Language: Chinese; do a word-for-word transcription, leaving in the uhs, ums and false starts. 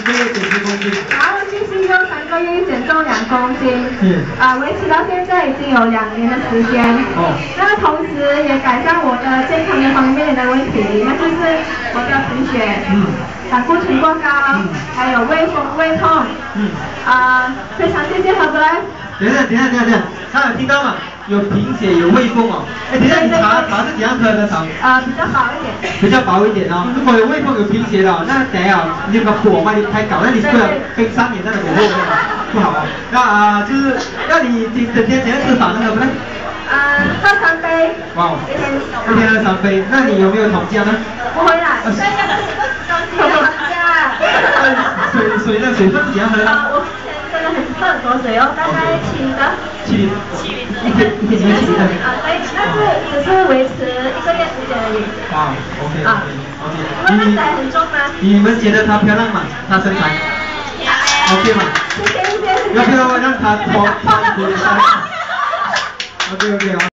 个月减十公斤。 然后继续用三个月减重两公斤。 是。啊， 维持到现在已经有两年的时间。哦。那同时也改善我的健康的方面的问题，那就是我的贫血。嗯。胆固醇过高。嗯。还有胃风胃痛。嗯。啊，非常谢谢何伯来。 等一下，等一下，等一下，等一下，他有听到吗？有贫血，有胃风哦。哎，等一下，你茶茶是怎样喝的茶？ 呃，比较薄一点。 比较薄一点哦。如果有胃风、有贫血的，那等一下你有个火嘛，你太搞，那你不能跟三年那个火候不好哦。那啊，就是那你你整天怎样吃法呢？不对？ 呃，喝三杯。 哇。 一天。 一天喝三杯，那你有没有糖浆呢？ 不会啦。三个东西有糖浆。 水水呢？水分怎样喝呢？ 喝很多水哦，大概七零的。 七零。七零。一天一天只有七零的。 啊，对，但是只是维持一个月时间而已。 啊 ，OK OK OK。 因为身材很重吗？ 你们觉得她漂亮吗？她身材 ？OK 吗？ 谢谢谢谢。 要不要让她脱？OK OK。